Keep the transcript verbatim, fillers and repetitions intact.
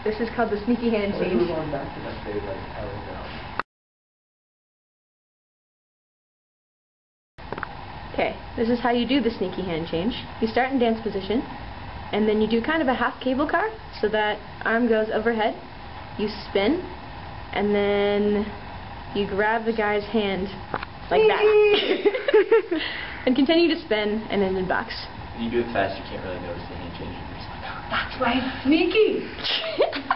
This is called the sneaky hand change. Okay, this is how you do the sneaky hand change. You start in dance position, and then you do kind of a half cable car, so that arm goes overhead. You spin, and then you grab the guy's hand like that. And continue to spin, and then in box. When you do it fast, you can't really notice the hand change. You're just like, oh, That's why it's sneaky!